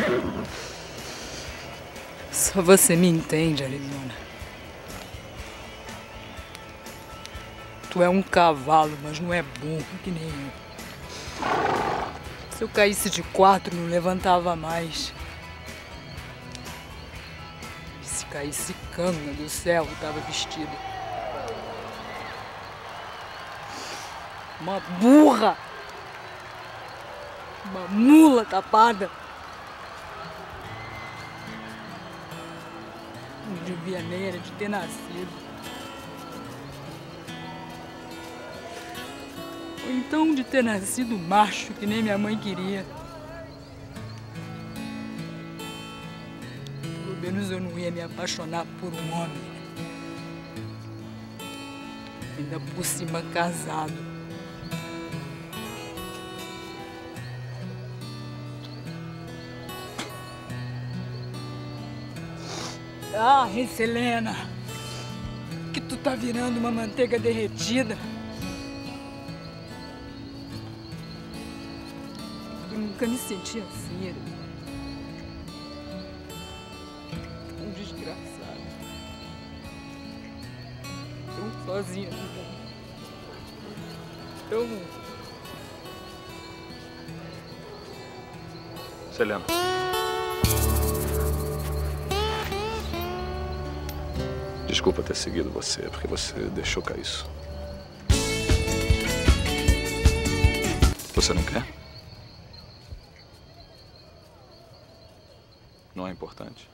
Só você me entende, Arizona. Tu é um cavalo, mas não é burro que nem eu. Se eu caísse de 4, não levantava mais. E se caísse cana do céu, tava vestido. Uma burra! Uma mula tapada! Não devia nem era de ter nascido. Ou então de ter nascido macho, que nem minha mãe queria. Pelo menos eu não ia me apaixonar por um homem. Ainda por cima casado. Ah, Ricelena, que tu tá virando uma manteiga derretida. Eu nunca me senti assim, tão desgraçada, tão sozinha no mundo, tão... Selena. Desculpa ter seguido você, porque você deixou cair isso. Você não quer? Não é importante?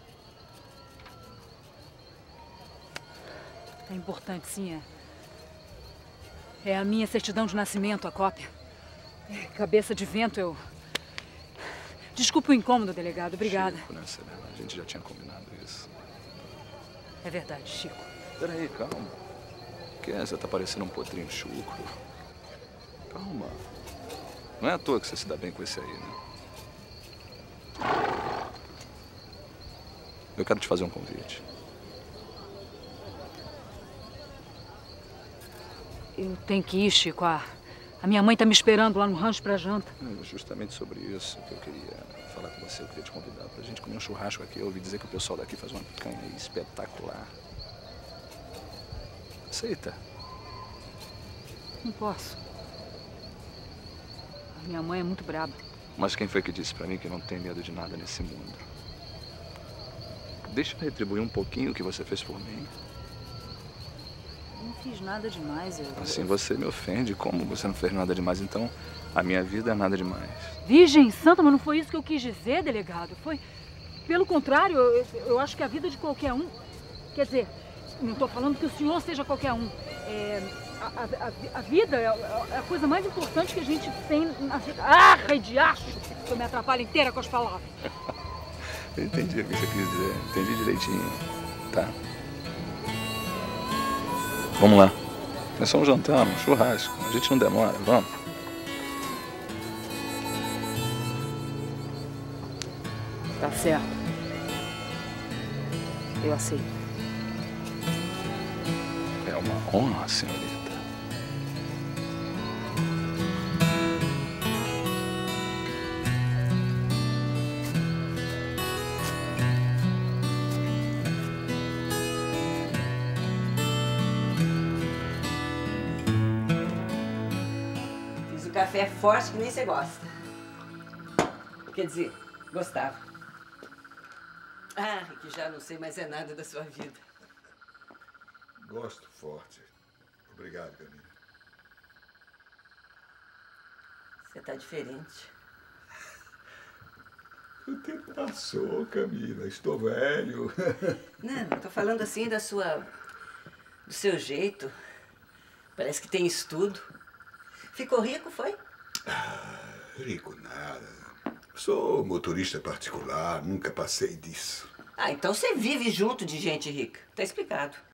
É importante, sim, é. É a minha certidão de nascimento, a cópia. Cabeça de vento, eu... Desculpa o incômodo, delegado. Obrigada. Chico, né, Selena? A gente já tinha combinado isso. É verdade, Chico. Peraí, calma. O que é? Você tá parecendo um potrinho chucro. Calma. Não é à toa que você se dá bem com esse aí, né? Eu quero te fazer um convite. Eu tenho que ir, Chico. A minha mãe tá me esperando lá no rancho pra janta. É justamente sobre isso que eu queria falar com você. Eu queria te convidar pra gente comer um churrasco aqui. Eu ouvi dizer que o pessoal daqui faz uma picanha aí espetacular. Aceita? Não posso. A minha mãe é muito braba. Mas quem foi que disse pra mim que não tem medo de nada nesse mundo? Deixa eu retribuir um pouquinho o que você fez por mim. Eu não fiz nada demais, Assim você me ofende. Como você não fez nada demais? Então, a minha vida é nada demais. Virgem Santa, mas não foi isso que eu quis dizer, delegado. Foi... Pelo contrário, eu acho que a vida de qualquer um... Quer dizer, não estou falando que o senhor seja qualquer um. A vida é a coisa mais importante que a gente tem na vida. Ah, rei de acho! Eu me atrapalho inteira com as palavras. Eu entendi o que você quis dizer. Entendi direitinho. Tá. Vamos lá. É só um jantar, um churrasco. A gente não demora. Vamos. Tá certo. Eu aceito. É uma honra, senhorita. Fiz o café forte que nem você gosta. Quer dizer, gostava. Ah, que já não sei mais é nada da sua vida. Gosto forte. Obrigado, Camila. Você tá diferente. O tempo passou, Camila. Estou velho. Não, eu tô falando assim do seu jeito. Parece que tem estudo. Ficou rico, foi? Rico nada. Sou motorista particular, nunca passei disso. Ah, então você vive junto de gente rica. Tá explicado.